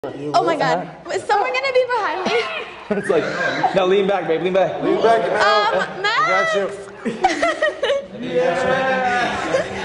Oh my God. Is someone gonna be behind me? It's like, no, lean back, babe, lean back. Lean back, Max. Max. I got you.